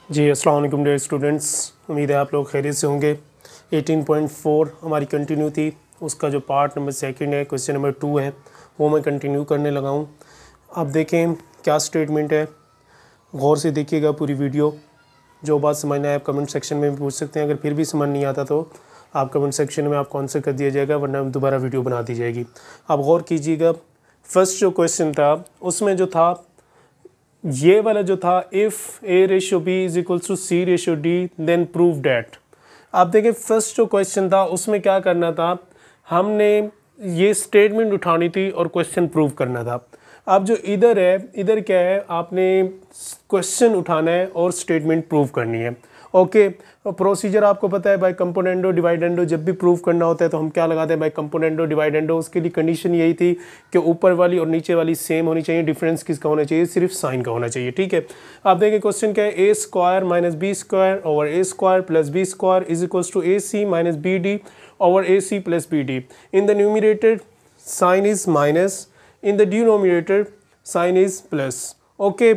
जी अस्सलाम वालेकुम dear students, उम्मीद है आप लोग खैरियत से होंगे। 18.4 हमारी कंटिन्यू थी, उसका जो पार्ट नंबर सेकंड है, क्वेश्चन नंबर 2 है, वो मैं कंटिन्यू करने लगा हूँ। अब देखें क्या स्टेटमेंट है, गौर से देखिएगा पूरी वीडियो। जो बात समझना है आप कमेंट सेक्शन में भी पूछ सकते हैं, अगर फिर भी समझ नहीं आता तो आप कमेंट सेक्शन में आपको आंसर कर दिया जाएगा, वरना दोबारा वीडियो बना दी जाएगी। आप गौर कीजिएगा, फर्स्ट जो क्वेश्चन था उसमें जो था ये वाला जो था, if A ratio B is equals to C ratio D then prove that. आप देखें फर्स्ट जो क्वेश्चन था उसमें क्या करना था, हमने ये स्टेटमेंट उठानी थी और क्वेश्चन प्रूव करना था। अब जो इधर है, इधर क्या है, आपने क्वेश्चन उठाना है और स्टेटमेंट प्रूव करनी है। ओके, प्रोसीजर आपको पता है, बाय कंपोनेंडो डिवाइडेंडो जब भी प्रूव करना होता है तो हम क्या लगाते हैं, बाय कंपोनेंडो डिवाइडेंडो। उसके लिए कंडीशन यही थी कि ऊपर वाली और नीचे वाली सेम होनी चाहिए, डिफरेंस किसका होना चाहिए, सिर्फ साइन का होना चाहिए। ठीक है, आप देखें क्वेश्चन क्या है, A square minus B square over A square plus B square is equals to A C minus B D over A C plus B D. In the numerator sign is minus, in the denominator sign is plus. Okay,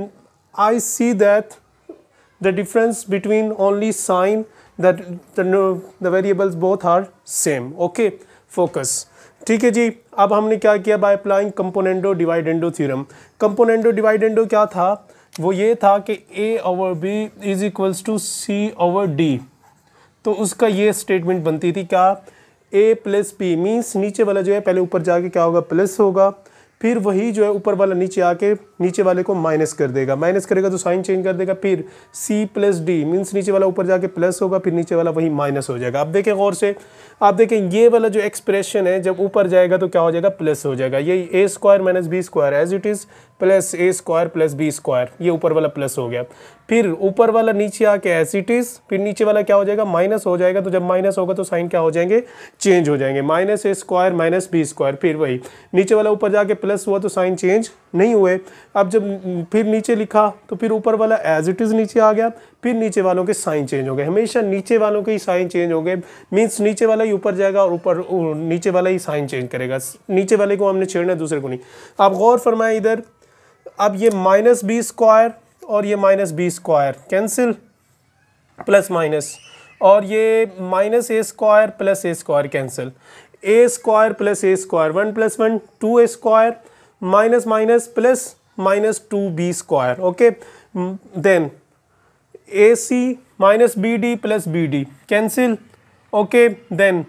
I see that the difference between only sign, that the variables both are same. Okay, focus. ठीक है जी, अब हमने क्या किया, by applying componendo dividendo theorem. Componendo dividendo क्या था, वो ये था कि a over b is equals to c over d। तो उसका ये स्टेटमेंट बनती थी क्या, a प्लस बी मीन्स नीचे वाला जो है पहले ऊपर जाके क्या होगा, प्लस होगा, फिर वही जो है ऊपर वाला नीचे आके नीचे वाले को माइनस कर देगा, माइनस करेगा तो साइन चेंज कर देगा, फिर c प्लस डी मीन्स नीचे वाला ऊपर जाके प्लस होगा, फिर नीचे वाला वही माइनस हो जाएगा। अब देखें गौर से, आप देखें ये वाला जो एक्सप्रेशन है जब ऊपर जाएगा तो क्या हो जाएगा, प्लस हो जाएगा। यही A square minus B square as it is plus A square plus B square, ये ऊपर वाला प्लस हो गया, फिर ऊपर वाला नीचे आके एज इट इज़, फिर नीचे वाला क्या हो जाएगा, माइनस हो जाएगा। तो जब माइनस होगा तो साइन क्या हो जाएंगे, चेंज हो जाएंगे, minus A square minus B square, फिर वही नीचे वाला ऊपर जाके प्लस हुआ तो साइन चेंज नहीं हुए। अब जब फिर नीचे लिखा तो फिर ऊपर वाला एज इट इज़ नीचे आ गया, फिर नीचे वालों के साइन चेंज हो गए। हमेशा नीचे वालों के ही साइन चेंज हो गए, मीन्स नीचे वाला ही ऊपर जाएगा और ऊपर नीचे वाला ही साइन चेंज करेगा, नीचे वाले को हमने छेड़ना है, दूसरे को नहीं। आप गौर फरमाएं इधर, अब ये माइनस बी स्क्वायर और ये minus B square cancel, plus minus, और ये minus A square plus A square cancel, A square plus A square, 1 + 1 2 A square, minus minus plus minus 2b square. Okay, then A C minus B D plus B D cancel. Okay, then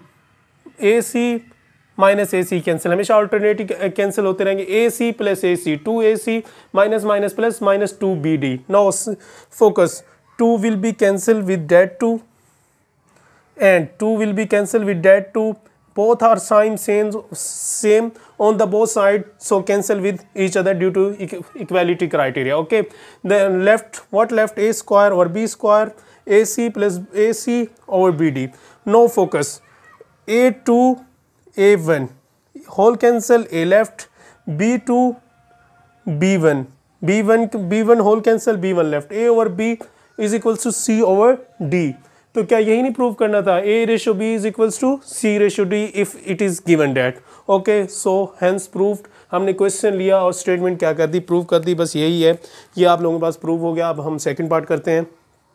A C minus A C cancel, हमेशा alternative cancel होते रहेंगे, A C plus A C, 2ac minus minus plus minus 2bd। Now focus, 2 will be cancel with that 2 and 2 will be cancelled with that 2. Both are same on the both side, so cancel with each other due to equality criteria. Okay, then left, what left, a square over b square, ac plus ac over bd. Now focus, a2 a1 whole cancel, a left, b2 b1 b1 whole cancel, b1 left, a over b is equals to c over d। तो क्या यही नहीं prove करना था, a ratio b is equals to c ratio d if it is given that. Okay, so hence proved. हमने question लिया और statement क्या कर दी, प्रूव कर दी, बस यही है। ये आप लोगों के पास प्रूव हो गया। अब हम सेकंड पार्ट करते हैं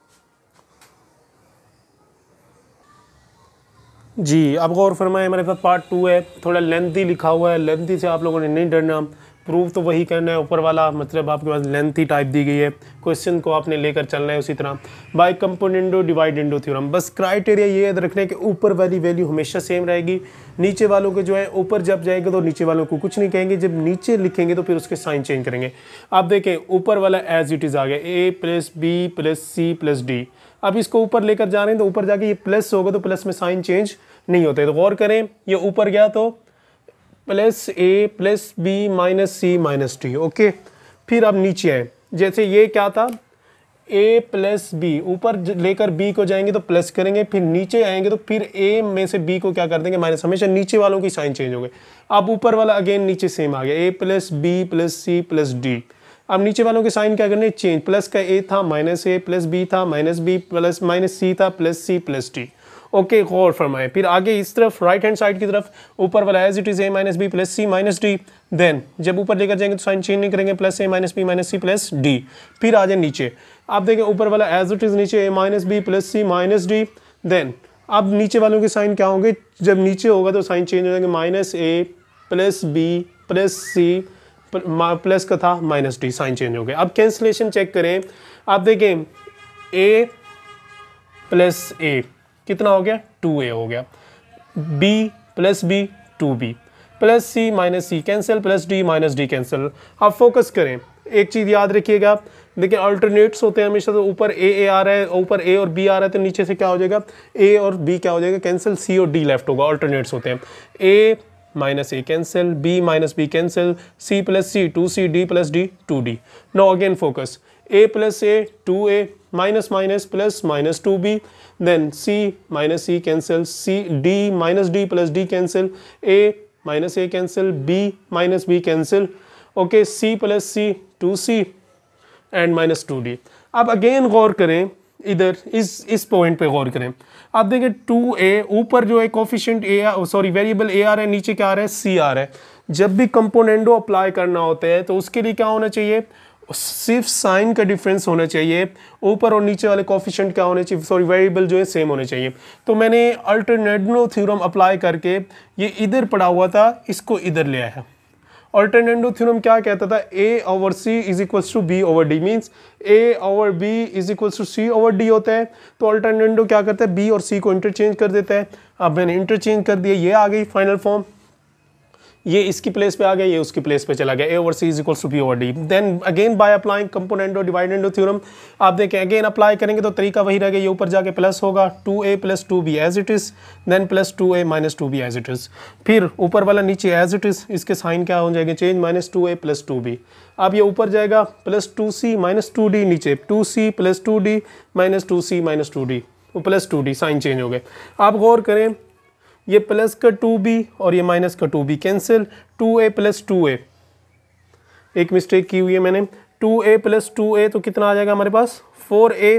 जी। अब गौर फरमाएं, हमारे पास पार्ट 2 है, थोड़ा लेंथी लिखा हुआ है, लेंथी से आप लोगों ने नहीं डरना, प्रूव तो वही करना है ऊपर वाला, मतलब आपके पास लेंथी टाइप दी गई है, क्वेश्चन को आपने लेकर चलना है उसी तरह। बाय कंपोनेंडो डिवाइडेंडो थ्योरम, बस क्राइटेरिया ये याद रखना है कि ऊपर वाली वैल्यू हमेशा सेम रहेगी, नीचे वालों के जो है ऊपर जब जाएगा तो नीचे वालों को कुछ नहीं कहेंगे, जब नीचे लिखेंगे तो फिर उसके साइन चेंज करेंगे। आप देखें ऊपर वाला एज इट इज़ आ गया, A plus B plus C plus D. अब इसको ऊपर लेकर जा रहे हैं तो ऊपर जाके ये प्लस होगा तो प्लस में साइन चेंज नहीं होते। तो गौर करें, ये ऊपर गया तो plus A plus B minus C minus D. Okay, फिर अब नीचे आए, जैसे ये क्या था, a प्लस बी, ऊपर लेकर b को जाएंगे तो प्लस करेंगे, फिर नीचे आएंगे तो फिर a में से b को क्या कर देंगे, माइनस। हमेशा नीचे वालों की साइन चेंज हो गए। अब ऊपर वाला अगेन नीचे सेम आ गया, a plus B plus C plus D. अब नीचे वालों के साइन क्या करने, चेंज, प्लस का a था माइनस a, प्लस b था minus b, plus minus c था plus c plus d। Okay, गौर फरमाएं। फिर आगे इस तरफ राइट हैंड साइड की तरफ ऊपर वाला as it is a minus B plus C minus D. Then जब ऊपर लेकर जाएंगे तो साइन चेंज नहीं करेंगे, plus a minus B minus C plus D. फिर आ जाए नीचे, आप देखें ऊपर वाला एज इट इज़ नीचे a minus B plus C minus D, then अब नीचे वालों के साइन क्या होंगे, जब नीचे होगा तो साइन चेंज हो जाएंगे, minus A plus B plus C plus का था माइनस डी, साइन चेंज हो गया। अब कैंसिलेशन चेक करें, आप देखें a प्लस ए कितना हो गया 2a हो गया, b plus B 2b plus C minus C cancel, plus D minus D cancel. अब फोकस करें, एक चीज़ याद रखिएगा, देखिए अल्टरनेट्स होते हैं हमेशा, तो ऊपर ए आ रहा है, ऊपर ए और बी आ रहा है, तो नीचे से क्या हो जाएगा ए और बी क्या हो जाएगा कैंसिल, सी और डी लेफ्ट होगा, अल्टरनेट्स होते हैं। A minus A cancel, B minus B cancel, C plus C 2c, D plus D 2d। No again focus, A plus A 2a minus minus plus minus 2b, then C minus C cancel, C D minus D plus D cancel, A minus A cancel, B minus B cancel, okay C plus C 2c and minus 2d। अब again गौर करें, इधर इस point पे गौर करें, आप देखिए 2a ऊपर जो है coefficient a sorry variable a आ रहा है, नीचे क्या आ रहा है c आ रहा है। जब भी कंपोनेंडो अप्लाई करना होता है तो उसके लिए क्या होना चाहिए, सिर्फ साइन का डिफरेंस होना चाहिए, ऊपर और नीचे वाले कोफिशिएंट क्या होने चाहिए, सॉरी वेरिएबल जो है सेम होने चाहिए। तो मैंने अल्टरनेटिव थ्योरम अप्लाई करके ये इधर पड़ा हुआ था, इसको इधर ले आया। अल्टरनेटिव थ्योरम क्या कहता था, a over c is equals to b over d, means a over b is equals to c over d होता है। तो अल्टरनेटिव क्या करता है, b और c को इंटरचेंज कर देता है। अब मैंने इंटरचेंज कर दिया, ये आ गई फाइनल फॉर्म, ये इसकी प्लेस पे आ गया, ये उसकी प्लेस पे चला गया, a over c is equals to b over d। Then again by applying componendo dividendo theorem, आप देखें अगेन अप्लाई करेंगे तो तरीका वही रहेगा, ये ऊपर जाके प्लस होगा 2a plus 2b as it is, then plus 2a minus 2b as it is, फिर ऊपर वाला नीचे एज इट इज, इसके साइन क्या हो जाएंगे change, minus 2a plus 2b। अब ये ऊपर जाएगा प्लस 2c माइनस 2d, नीचे 2c plus 2d minus 2c minus 2d plus 2d, sign change हो गए। आप गौर करें, ये प्लस का 2b और ये माइनस का 2b cancel, 2a plus 2a, एक मिस्टेक की हुई है मैंने, 2a प्लस 2a तो कितना आ जाएगा हमारे पास 4a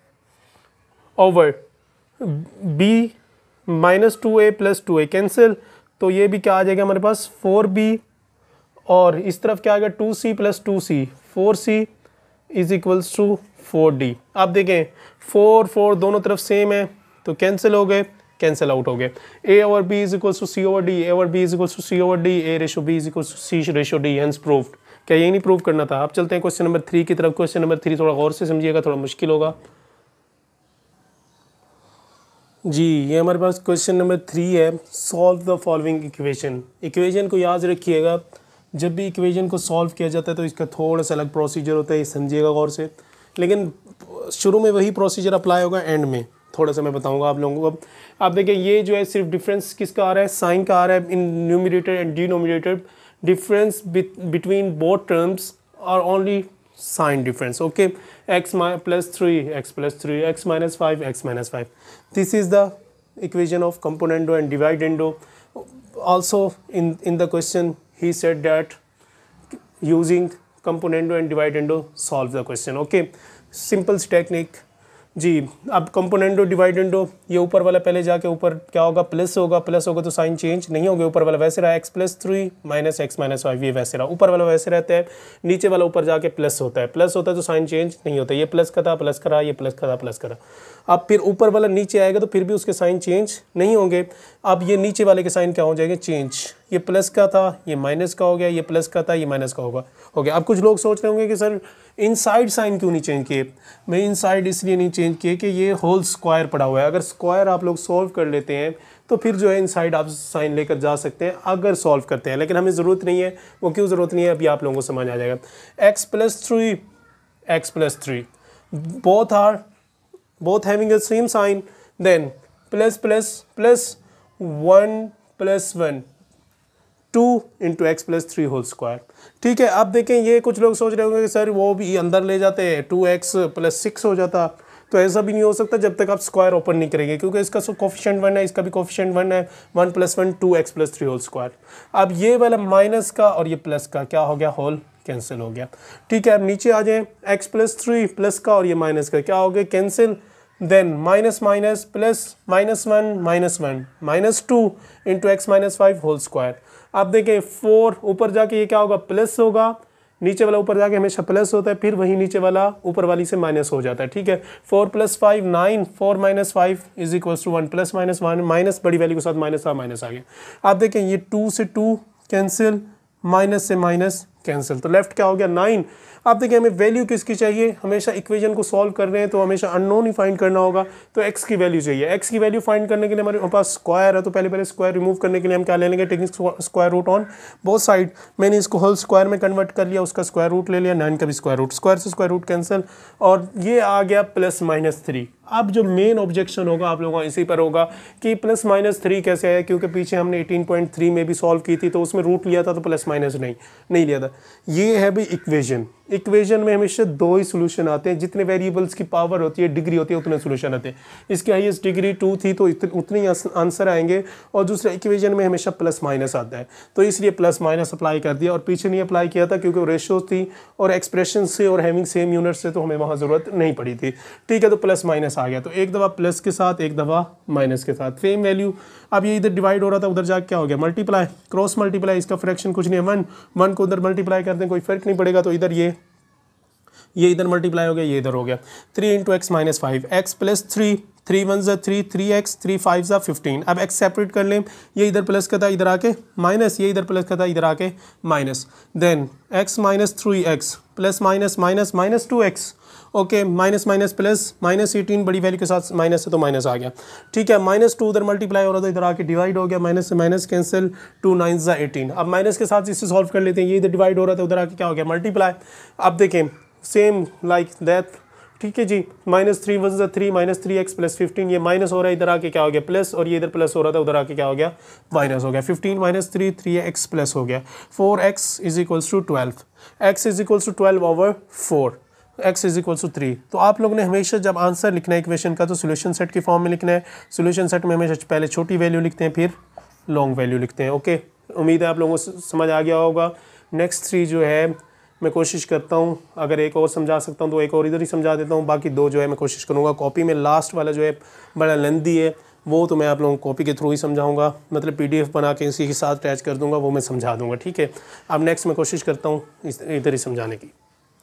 over b minus 2a plus 2a cancel, तो ये भी क्या आ जाएगा हमारे पास 4b, और इस तरफ क्या आ गया 2c plus 2c 4c is equals to 4d। आप देखें 4 4 दोनों तरफ सेम है तो कैंसिल हो गए, कैंसिल आउट हो गए। a over b is equals to c over d, a over b is equals to c over d, a ratio b is equals to c ratio d, hence proved. क्या यही नहीं prove करना था? अब चलते हैं क्वेश्चन नंबर 3 की तरफ। क्वेश्चन नंबर 3 थोड़ा गौर से समझिएगा, थोड़ा मुश्किल होगा जी। ये हमारे पास क्वेश्चन नंबर 3 है, solve the following equation. Equation को याद रखिएगा, जब भी इक्वेशन को सॉल्व किया जाता है तो इसका थोड़ा सा अलग प्रोसीजर होता है, ये समझिएगा गौर से, लेकिन शुरू में वही प्रोसीजर अप्लाई होगा, एंड में थोड़ा सा मैं बताऊंगा आप लोगों को। आप देखिए ये जो है सिर्फ डिफरेंस किसका आ रहा है, साइन का आ रहा है in numerator and denominator, difference between both terms are only sign difference, okay. x plus 3 x plus 3 x minus 5 x minus 5, this is the equation of componendo and dividendo. also in the question he said that using componendo and dividendo solve the question, okay, simple technique जी। अब componendo डिवाइडेंडो, ये ऊपर वाला पहले जाके ऊपर क्या होगा प्लस होगा, प्लस होगा तो साइन चेंज नहीं होगा, ऊपर वाला वैसे रहा x plus 3 minus x minus 5, ये वैसे रहा, ऊपर वाला वैसे रहता है, नीचे वाला ऊपर जाके प्लस होता है, प्लस होता है तो साइन चेंज नहीं होता, ये प्लस का था प्लस करा, ये प्लस का था प्लस करा। अब फिर ऊपर वाला नीचे आएगा तो फिर भी उसके साइन चेंज नहीं होंगे। अब ये नीचे वाले के साइन क्या हो जाएंगे चेंज, ये प्लस का था ये माइनस का हो गया, ये प्लस का था ये माइनस का हो गया। अब कुछ लोग सोच रहे होंगे कि सर इनसाइड साइन क्यों नहीं चेंज किए? मैं इनसाइड इसलिए नहीं चेंज किए कि ये होल स्क्वायर पड़ा हुआ है, अगर स्क्वायर आप लोग सॉल्व कर लेते हैं तो फिर जो है इनसाइड आप साइन लेकर जा सकते हैं अगर सॉल्व करते हैं, लेकिन हमें ज़रूरत नहीं है। वो क्यों ज़रूरत नहीं है अभी आप लोगों को समझ आ जाएगा। x plus 3 both having the same sign, then plus 1 plus 1 2 into x plus 3 whole square, ठीक है। अब देखें ये कुछ लोग सोच रहे होंगे कि सर वो भी अंदर ले जाते हैं 2x प्लस 6 हो जाता, तो ऐसा भी नहीं हो सकता जब तक आप स्क्वायर ओपन नहीं करेंगे, क्योंकि इसका कोफिशिएंट 1 है, इसका भी कोफिशिएंट 1 है, 1 plus 1 2x plus 3 whole square. अब ये वाला माइनस का और ये प्लस का क्या हो गया, होल कैंसिल हो गया, ठीक है। अब नीचे आ जाए, x प्लस 3 प्लस का और ये माइनस का क्या हो गया cancel, then minus minus plus minus 1 minus 2 into X minus 5 whole square. आप देखें 4 ऊपर जाके ये क्या होगा प्लस होगा, नीचे वाला ऊपर जाके हमेशा प्लस होता है, फिर वही नीचे वाला ऊपर वाली से माइनस हो जाता है, ठीक है। 4 + 5 9, 4 - 5 = 1, प्लस माइनस 1 माइनस बड़ी वैल्यू के साथ माइनस आ गया। आप देखें ये 2 से 2 कैंसिल, माइनस से माइनस कैंसिल, तो लेफ्ट क्या हो गया 9। आप देखिए हमें वैल्यू किसकी चाहिए, हमेशा इक्वेशन को सॉल्व कर रहे हैं तो हमेशा अननोन ही फाइंड करना होगा, तो x की वैल्यू चाहिए। x की वैल्यू फाइंड करने के लिए हमारे पास स्क्वायर है, तो पहले स्क्वायर रिमूव करने के लिए हम क्या ले लेंगे, taking square root on both side. मैंने इसको होल स्क्वायर में कन्वर्ट कर लिया, उसका स्क्वायर रूट ले लिया, 9 का भी स्क्वायर रूट, स्क्वायर से स्क्वायर रूट कैंसिल, और ये आ गया +-3। अब जो मेन ऑब्जेक्शन होगा आप लोगों का इसी पर होगा कि +-3 कैसे आया, क्योंकि पीछे हमने 18.3 में भी सॉल्व की थी तो उसमें रूट लिया था, तो प्लस माइनस नहीं लिया था। ये है भाई इक्वेशन में हमेशा 2 ही सोल्यूशन आते हैं, जितने वेरिएबल्स की पावर होती है, डिग्री होती है, उतने सोल्यूशन आते हैं। इसकी हाईएस्ट डिग्री 2 थी तो उतने ही आंसर आएंगे, और दूसरे इक्वेशन में हमेशा प्लस माइनस आता है, तो इसलिए प्लस माइनस अप्लाई कर दिया, और पीछे नहीं अप्लाई किया था क्योंकि रेशियो थी और एक्सप्रेशन से और हैविंग सेम यूनिट से तो हमें वहाँ ज़रूरत नहीं पड़ी थी, ठीक है। तो प्लस माइनस आ गया, तो एक दफ़ा प्लस के साथ एक दफ़ा माइनस के साथ सेम वैल्यू। अब ये इधर डिवाइड हो रहा था, उधर जाके क्या हो गया मल्टीप्लाई, क्रॉस मल्टीप्लाई, इसका फ्रैक्शन कुछ नहीं है, 1 को उधर मल्टीप्लाई करते हैं कोई फर्क नहीं पड़ेगा, तो इधर ये इधर मल्टीप्लाई हो गया, ये इधर हो गया 3 × x - 5, x + 3, 3 1 = 3, 3x, 3 5 = 15। अब x सेपरेट कर लें, ये इधर प्लस का था इधर आके माइनस, ये इधर प्लस का था इधर आके minus, then x - 3x plus minus minus minus 2x, okay, minus minus plus, -18 बड़ी वैल्यू के साथ माइनस है तो माइनस आ गया, ठीक है। -2 उधर मल्टीप्लाई हो रहा था, इधर आके डिवाइड हो गया, माइनस से माइनस कैंसिल, 2 9 = 18। अब माइनस के साथ इसे सॉल्व कर लेते हैं, ये इधर डिवाइड हो रहा था, उधर आके क्या हो गया मल्टीप्लाई। अब देखें सेम लाइक दैट, ठीक है जी, -3 1 = 3, -3x + 15, ये माइनस हो रहा है, इधर आके क्या हो गया प्लस, और ये इधर प्लस हो रहा था, उधर आके क्या हो गया माइनस हो गया, 15 - 3 3x प्लस हो गया, 4x = 12, x = 12/4, x = 3। तो आप लोगों ने हमेशा जब आंसर लिखना है इक्वेशन का तो सोल्यूशन सेट की फॉर्म में लिखना है। सोल्यूशन सेट में हमेशा पहले छोटी वैल्यू लिखते हैं, फिर लॉन्ग वैल्यू लिखते हैं, ओके। उम्मीद है आप लोगों को समझ आ गया होगा। नेक्स्ट 3 जो है मैं कोशिश करता हूँ, अगर एक और समझा सकता हूँ तो एक और इधर ही समझा देता हूँ, बाकी 2 जो है मैं कोशिश करूँगा कॉपी में। लास्ट वाला जो है बड़ा लेंदी है, वो तो मैं आप लोगों को कॉपी के थ्रू ही समझाऊंगा, मतलब PDF बना के इसी के साथ अटैच कर दूंगा, वो मैं समझा दूंगा, ठीक है। अब नेक्स्ट मैं कोशिश करता हूँ इधर ही समझाने की।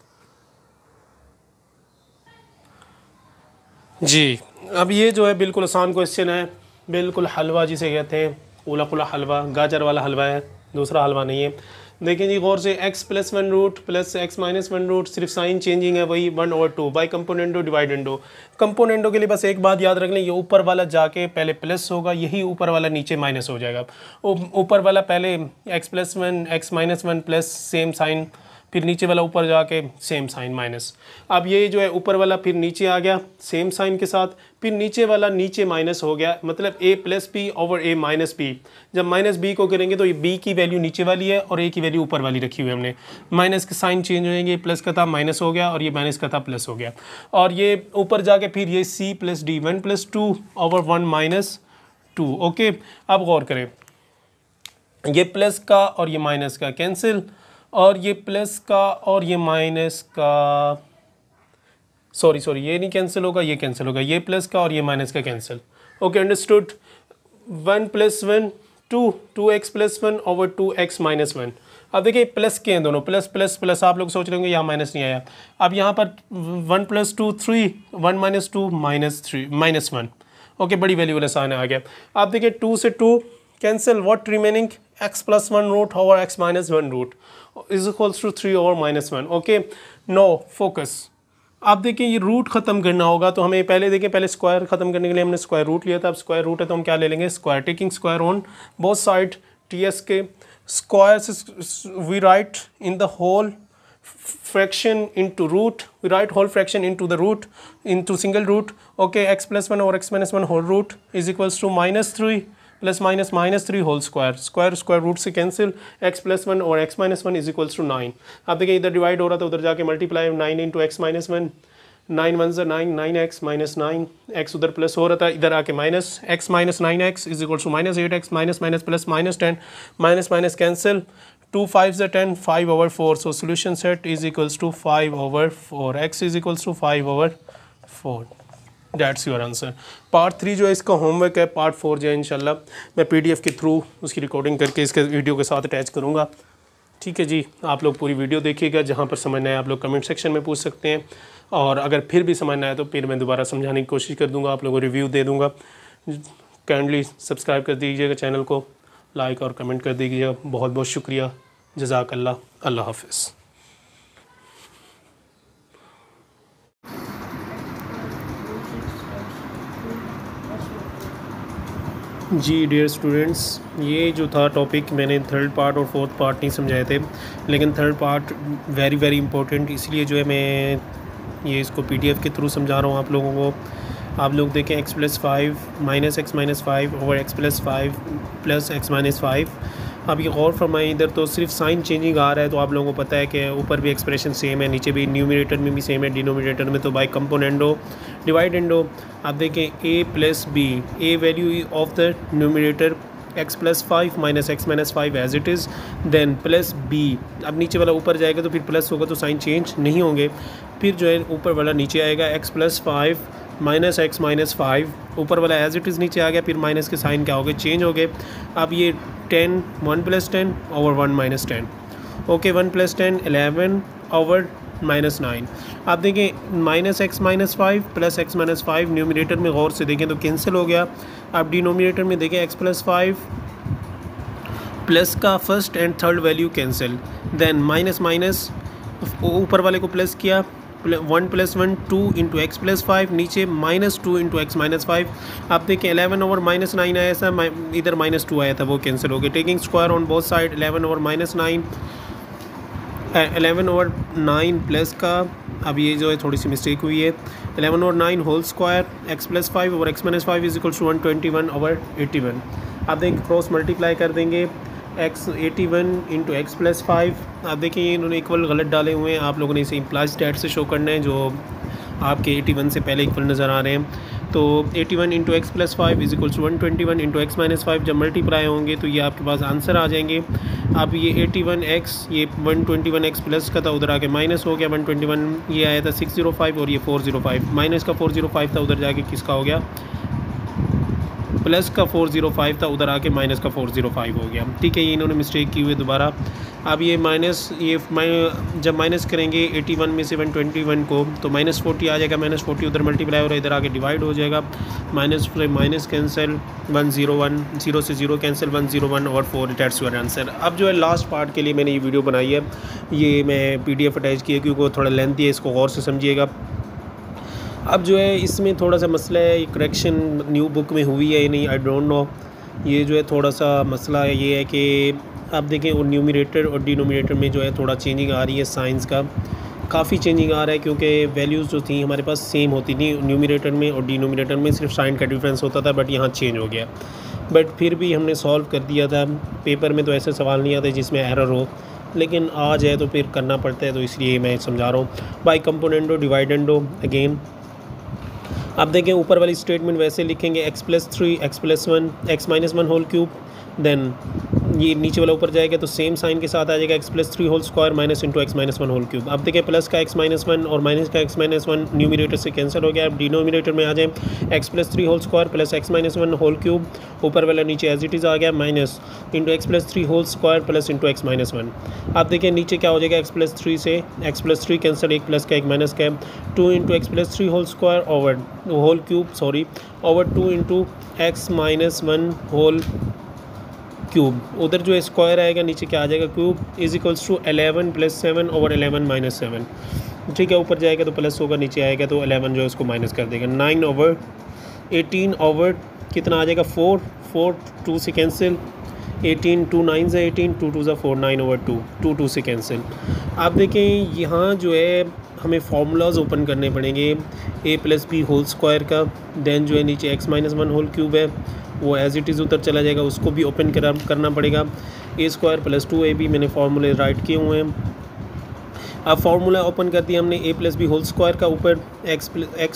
जी, अब ये जो है बिल्कुल आसान क्वेश्चन है, बिल्कुल हलवा जिसे कहते हैं, उला पुला हलवा, गाजर वाला हलवा है, दूसरा हलवा नहीं है। देखें जी गौर से, x + 1 root plus x - 1 root, सिर्फ साइन चेंजिंग है, वही 1/2 बाई कंपोनेंटो डिवाइडेंडो। कंपोनेंटो के लिए बस एक बात याद रख लें, ये ऊपर वाला जाके पहले प्लस होगा, यही ऊपर वाला नीचे माइनस हो जाएगा। ऊपर वाला पहले x + 1 x - 1 plus same sign, फिर नीचे वाला ऊपर जाके सेम साइन माइनस। अब ये जो है ऊपर वाला फिर नीचे आ गया सेम साइन के साथ, फिर नीचे वाला नीचे माइनस हो गया, मतलब a + b/a - b। जब -b को करेंगे तो ये b की वैल्यू नीचे वाली है और a की वैल्यू ऊपर वाली रखी हुई है हमने। माइनस के साइन चेंज हो जाएंगे, प्लस का था माइनस हो गया और ये माइनस का था प्लस हो गया, और ये ऊपर जाके फिर ये c + d 1 + 2/1 - 2, ओके। अब गौर करें, ये प्लस का और ये माइनस का कैंसिल, और ये प्लस का और ये माइनस का, सॉरी ये नहीं कैंसिल होगा, ये कैंसिल होगा, ये प्लस का और ये माइनस का cancel, okay, understood. 1 + 1 2, 2x + 1/2x - 1। अब देखिए प्लस के हैं दोनों, प्लस प्लस प्लस, आप लोग सोच रहे होंगे यहाँ माइनस नहीं आया। अब यहाँ पर 1 + 2 3, 1 - 2 -1, ओके, बड़ी वैल्यू वाला साइन आ गया। अब देखिए 2 से 2 cancel, what remaining, x + 1 root over x - 1 root = 3/-1, okay. No focus. अब देखिए ये रूट ख़त्म करना होगा तो हमें पहले स्क्वायर ख़त्म करने के लिए हमने स्क्वायर रूट लिया था। अब स्क्वायर रूट है तो हम क्या ले लेंगे square, taking square on both side, ts के स्क्वायर से we write in the whole fraction into root, we write whole fraction into the root, into single root, okay, x + 1 over x - 1 whole root is equals to -3 plus -3 whole square root से cancel, x + 1 और x - 1 is equals to 9। आप देखिए इधर divide हो रहा था, उधर जाके multiply, 9 into x - 1, 9 1 = 9, 9x - 9, x उधर प्लस हो रहा था, इधर आके minus, x - 9x is equals to -8x, minus minus plus -10, minus minus cancel, 2 5 = 10, 5/4, so solution set is equals to 5/4, x is equals to 5/4, that's your answer। Part 3 जो है इसका homework है, पार्ट 4 जो है इंशाल्लाह मैं PDF के थ्रू उसकी रिकॉर्डिंग करके इसके वीडियो के साथ अटैच करूँगा, ठीक है जी, आप लोग पूरी वीडियो देखिएगा, जहाँ पर समझना है आप लोग कमेंट सेक्शन में पूछ सकते हैं, और अगर फिर भी समझना है तो फिर मैं दोबारा समझाने की कोशिश कर दूँगा, आप लोगों को रिव्यू दे दूँगा। काइंडली सब्सक्राइब कर दीजिएगा चैनल को, लाइक और कमेंट कर दीजिएगा। बहुत बहुत शुक्रिया, जज़ाकल्लाह, अल्लाह हाफ़िज़। जी डियर स्टूडेंट्स, ये जो था टॉपिक मैंने थर्ड पार्ट और फोर्थ पार्ट नहीं समझाए थे, लेकिन third part very very important, इसलिए जो है मैं ये इसको PDF के थ्रू समझा रहा हूँ आप लोगों को। आप लोग देखें x+5 -x-5 over x+5 plus x-5। अब ये गौर फरमाएं, इधर तो सिर्फ साइन चेंजिंग आ रहा है, तो आप लोगों को पता है कि ऊपर भी एक्सप्रेशन सेम है, नीचे भी, न्यूमरेटर में भी सेम है, डिनोमिनेटर में तो बाई कंपोनेंडो डिवाइडेंडो। आप देखें a plus b, a value of the numerator x+5 minus x-5 as it is, then plus b। अब नीचे वाला ऊपर जाएगा तो फिर प्लस होगा, तो साइन चेंज नहीं होंगे। फिर जो है ऊपर वाला नीचे आएगा, x+5 माइनस x-5, ऊपर वाला एज इट इज़ नीचे आ गया, फिर माइनस के साइन क्या हो गए, चेंज हो गए। अब ये 10 1 + 10 ओवर 1 - 10, ओके, 1 + 10 11 ओवर -9। आप देखें minus x-5 plus x-5 numerator में गौर से देखें तो कैंसिल हो गया। अब डिनोमिनेटर में देखें x+5 प्लस का first and third value cancel, then minus minus ऊपर वाले को प्लस किया, 1 + 1 2 × x+5, नीचे -2 × x-5। आप देखें 11 ओवर -9 आया था, इधर -2 आया था, वो कैंसिल हो गया। Taking square on both side, 11 over -9 11 over 9 plus का, अब ये जो है थोड़ी सी मिस्टेक हुई है, 11 over 9 whole square, x+5 over x-5 is equal to 121 over 81। आप देखें क्रॉस मल्टीप्लाई कर देंगे, x81 × x+5। आप देखिए ये इन्होंने इक्वल गलत डाले हुए हैं, आप लोगों ने इसे इम्प्लाइज डेट से शो करना है, जो आपके 81 से पहले इक्वल नज़र आ रहे हैं। तो 81 × x+5 is equal to 121 × x-5, जब मल्टीप्लाई होंगे तो ये आपके पास आंसर आ जाएंगे। अब ये 81x, ये 121x प्लस का था, उधर आके माइनस हो गया, 121 ये आया था 605 और ये 405, माइनस का 405 था, उधर जाके किसका हो गया, प्लस का 405 था, उधर आके माइनस का 405 हो गया। ठीक है, ये इन्होंने मिस्टेक की हुई दोबारा। अब ये जब माइनस करेंगे 81 में से 121 को तो -40 आ जाएगा, -40 उधर मल्टीप्लाई हो रहा है, इधर आके डिवाइड हो जाएगा, माइनस कैंसिल, 101, 0 से 0 कैंसिल, 101 और 4, दैट्स योर आंसर। अब जो है लास्ट पार्ट के लिए मैंने ये वीडियो बनाई है, ये मैं PDF अटैच किया क्योंकि थोड़ा लेंथी है, इसको गौर से समझिएगा। अब जो है इसमें थोड़ा सा मसला है, ये करेक्शन न्यू बुक में हुई है नहीं, आई डोंट नो। ये जो है थोड़ा सा मसला ये है कि आप देखें और न्यूमरेटर और डिनोमिनेटर में जो है थोड़ा चेंजिंग आ रही है, साइंस का काफ़ी चेंजिंग आ रहा है, क्योंकि वैल्यूज़ जो थी हमारे पास सेम होती थी न्यूमरेटर में और डिनोमिनेटर में, सिर्फ साइन का डिफरेंस होता था, बट यहाँ चेंज हो गया। बट फिर भी हमने सॉल्व कर दिया था, पेपर में तो ऐसे सवाल नहीं आते जिसमें एरर हो, लेकिन आ जाए तो फिर करना पड़ता है, तो इसलिए मैं समझा रहा हूँ। बाई कंपोनेंडो डिवाइडेंडो अगेन, आप देखें ऊपर वाली स्टेटमेंट वैसे लिखेंगे, x+3 x+1 x-1 whole cube, then ये नीचे वाला ऊपर जाएगा तो सेम साइन के साथ आ जाएगा, x+3 whole square minus into x-1 whole cube. अब देखिए प्लस का x-1 और माइनस का x-1 न्यूमरेटर से कैंसिल हो गया। अब डिनोमिनेटर में आ जाए x+3 whole square plus x-1 whole cube, ऊपर वाला नीचे एज इट इज़ आ गया, minus into x+3 whole square plus into x-1। आप देखिए नीचे क्या हो जाएगा, x+3 से x+3 कैंसिल, एक प्लस का एक माइनस का, 2 into x+3 whole square over whole cube over 2 into x-1 whole cube, उधर जो स्क्वायर आएगा नीचे क्या आ जाएगा cube, is equals to 11 + 7 over 11 - 7। ठीक है, ऊपर जाएगा तो प्लस होगा, नीचे आएगा तो 11 जो है उसको माइनस कर देगा, 9 ओवर 18 ओवर कितना आ जाएगा 4 2 से कैंसिल, 18 2 9 से 18 2 2 4 9 ओवर 2 2 से कैंसिल। आप देखें यहाँ जो है हमें फार्मूलाज ओपन करने पड़ेंगे a+b होल स्क्वायर का, देन जो है नीचे x-1 होल क्यूब है वो एज इट इज़ उधर चला जाएगा, उसको भी ओपन करना पड़ेगा। a² + 2ab मैंने फार्मूले राइट किए हुए हैं। अब फार्मूला ओपन कर दिया हमने a+b होल स्क्वायर का, ऊपर x²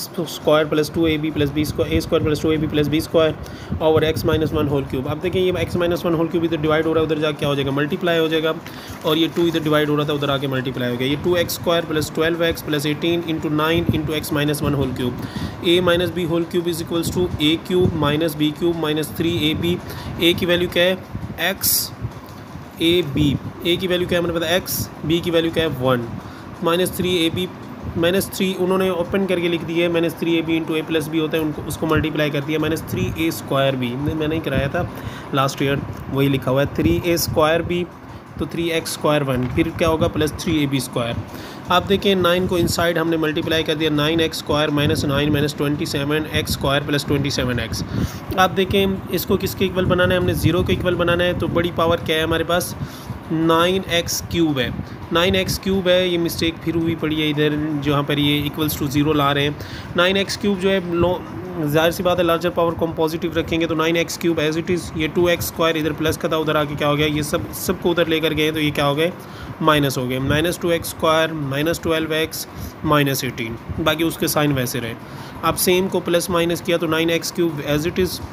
+ 2ab + b² a² + 2ab + b² और x-1 होल क्यूब। अब देखिए ये x-1 होल क्यूब इधर डिवाइड हो रहा है, उधर जाके क्या हो जाएगा मल्टीप्लाई हो जाएगा, और ये 2 इधर डिवाइड हो रहा था उधर आके मल्टीप्लाई हो गया, ये 2x² + 12x + 18 × 9 × x-1 whole cube. a - b whole cube is equals to a³ - b³ - 3ab। a की वैल्यू क्या है x, ए बी, ए की वैल्यू क्या है हमें पता है एक्स, बी की वैल्यू क्या है 1, -3ab -3 उन्होंने ओपन करके लिख दिया है, -3ab इंटू a+b होता है, उनको उसको मल्टीप्लाई कर दिया -3a²b, मैंने ही कराया था लास्ट ईयर, वही लिखा हुआ है 3a²b, तो 3x² 1, फिर क्या होगा +3ab²। आप देखें 9 को इनसाइड हमने मल्टीप्लाई कर दिया, 9x² -9 -27x² + 27x। आप देखें इसको किसके इक्वल बनाना है, हमने 0 के इक्वल बनाना है, तो बड़ी पावर क्या है हमारे पास 9x³ है, 9x³ है, ये मिस्टेक फिर हुई पड़ी है इधर जहाँ पर ये =0 ला रहे हैं। 9x³ जो है ज़ाहिर सी बात है लार्जर पावर को हम पॉजिटिव रखेंगे, तो 9x³ एज इट इज़, ये 2x² इधर प्लस का था, उधर आके क्या हो गया, ये सबको उधर लेकर गए तो ये क्या हो गए माइनस हो गए, -2x² -12x -18, बाकी उसके साइन वैसे रहे। अब सेम को प्लस माइनस किया तो 9x³ as it is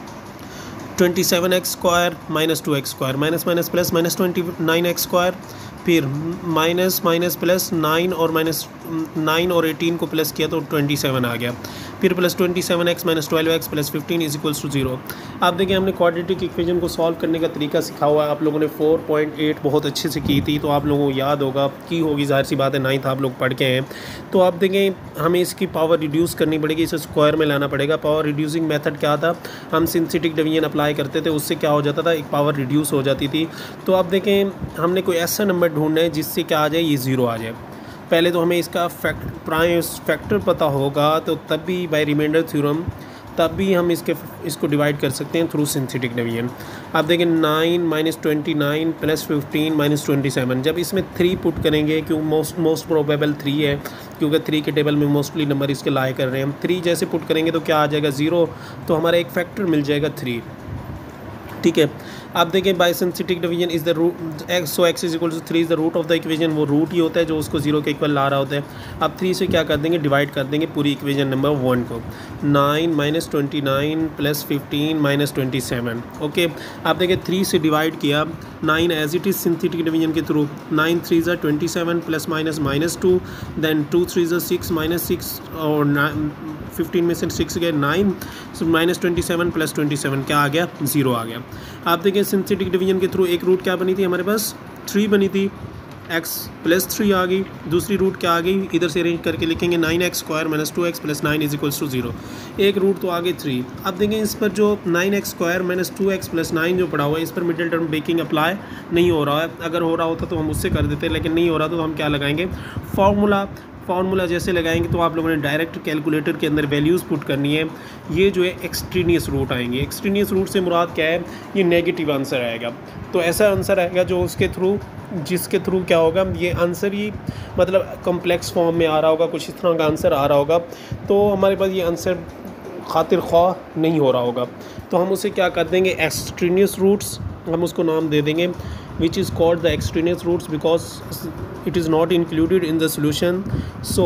27x² -2x² minus minus plus -29x², फिर माइनस माइनस प्लस 9 और -9 और 18 को प्लस किया तो 27 आ गया, फिर +27x -12x +15 = 0। आप देखिए हमने क्वाड्रेटिक इक्वेशन को सॉल्व करने का तरीका सिखा हुआ है, आप लोगों ने 4.8 बहुत अच्छे से की थी, तो आप लोगों को याद होगा की होगी, ज़ाहिर सी बात है 9th आप लोग पढ़ के हैं। तो आप देखें हमें इसकी पावर रिड्यूस करनी पड़ेगी, इसे स्क्वायर में लाना पड़ेगा। पावर रिड्यूसिंग मेथड क्या था, हम सिंथेटिक डिवीजन अप्लाई करते थे, उससे क्या हो जाता था, एक पावर रिड्यूस हो जाती थी। तो आप देखें हमने कोई ऐसा नंबर ढूंढना है जिससे क्या आ जाए, ये 0 आ जाए। पहले तो हमें इसका प्राइम फैक्टर पता होगा, तो तब भी बाय रिमाइंडर थ्योरम तब भी हम इसको डिवाइड कर सकते हैं थ्रू सिंथेटिक डिवीजन। आप देखें 9 -29 + 15 -27, जब इसमें 3 पुट करेंगे, क्यों मोस्ट प्रोबेबल 3 है, क्योंकि 3 के टेबल में मोस्टली नंबर इसके लाई कर रहे हैं हम, 3 जैसे पुट करेंगे तो क्या आ जाएगा 0, तो हमारा एक फैक्टर मिल जाएगा 3, ठीक है। आप देखें by synthetic division is the root x, so x = 3 is the root of the equation, वो रूट ही होता है जो उसको 0 के इक्वल ला रहा होता है। अब 3 से क्या कर देंगे, डिवाइड कर देंगे पूरी इक्वेशन नंबर 1 को, 9 -29 + 15 -27, ओके। आप देखें 3 से डिवाइड किया, 9 as it is synthetic division के थ्रू, 9 3 = 27 ± -2, देन 2 3 = 6 -6 और 15 में से 6 गए 9, -27 + 27 क्या आ गया 0 आ गया। आप देखें सिंथेटिक डिवीजन के थ्रू एक रूट क्या बनी थी हमारे पास 3 बनी थी, x + 3 आ गई, दूसरी रूट क्या आ गई, इधर से अरेंज करके लिखेंगे 9x² - 2x + 9 = 0, एक रूट तो आ गई 3। अब देखें इस पर जो 9x² - 2x + 9 जो पड़ा हुआ है, इस पर मिडिल टर्म ब्रेकिंग अप्लाई नहीं हो रहा है, अगर हो रहा होता तो हम उससे कर देते, लेकिन नहीं हो रहा तो हम क्या लगाएंगे, फार्मूला जैसे लगाएंगे तो आप लोगों ने डायरेक्ट कैलकुलेटर के अंदर वैल्यूज़ पुट करनी है। ये जो है एक्सट्रीनियस रूट आएंगे, एक्सट्रीनियस रूट से मुराद क्या है, ये नेगेटिव आंसर आएगा, तो ऐसा आंसर आएगा जो जिसके थ्रू क्या होगा, ये आंसर ही मतलब कम्प्लेक्स फॉर्म में आ रहा होगा, कुछ इस तरह का आंसर आ रहा होगा, तो हमारे पास ये आंसर खातिर ख्वाह नहीं हो रहा होगा, तो हम उसे क्या कर देंगे, एक्सट्रीनियस रूट्स हम उसको नाम दे देंगे, which is called the extraneous roots because it is not included in the solution. So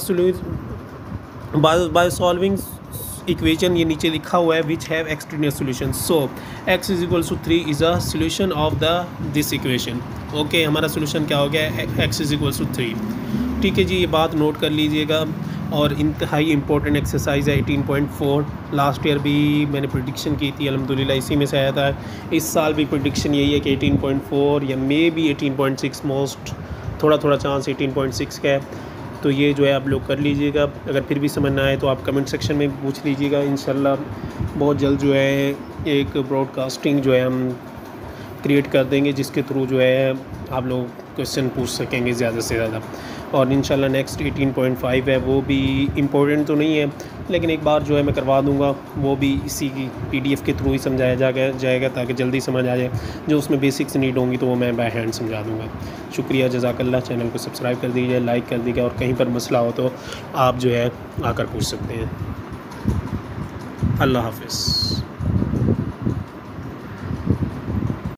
by solving equation, ये नीचे लिखा हुआ है which have extraneous solutions, so x = 3 is a solution of this equation, okay। हमारा solution क्या हो गया, x = 3, ठीक है जी, ये बात नोट कर लीजिएगा। और इंतहाई इंपॉर्टेंट एक्सरसाइज है 18.4, लास्ट ईयर भी मैंने प्रेडिक्शन की थी, अल्हम्दुलिल्लाह इसी में से आया था। इस साल भी प्रेडिक्शन यही है कि 18.4 या मे बी 18.6, मोस्ट थोड़ा चांस 18.6 का है, तो ये जो है आप लोग कर लीजिएगा। अगर फिर भी समझ ना आए तो आप कमेंट सेक्शन में पूछ लीजिएगा, इंशाल्लाह बहुत जल्द जो है एक ब्रॉडकास्टिंग जो है हम क्रिएट कर देंगे, जिसके थ्रू जो है आप लोग क्वेश्चन पूछ सकेंगे ज़्यादा से ज़्यादा। और इंशाल्लाह नेक्स्ट 18.5 है, वो भी इम्पोर्टेंट तो नहीं है, लेकिन एक बार जो है मैं करवा दूंगा, वो भी इसी की PDF के थ्रू ही समझाया जाएगा ताकि जल्दी समझ आ जाए। जो उसमें बेसिक्स नीड होंगी तो वो मैं बाय हैंड समझा दूंगा। शुक्रिया, जज़ाकल्लाह। चैनल को सब्सक्राइब कर दीजिए, लाइक कर दीजिए, और कहीं पर मसला हो तो आप जो है आकर पूछ सकते हैं। अल्लाह हाफ़िज़।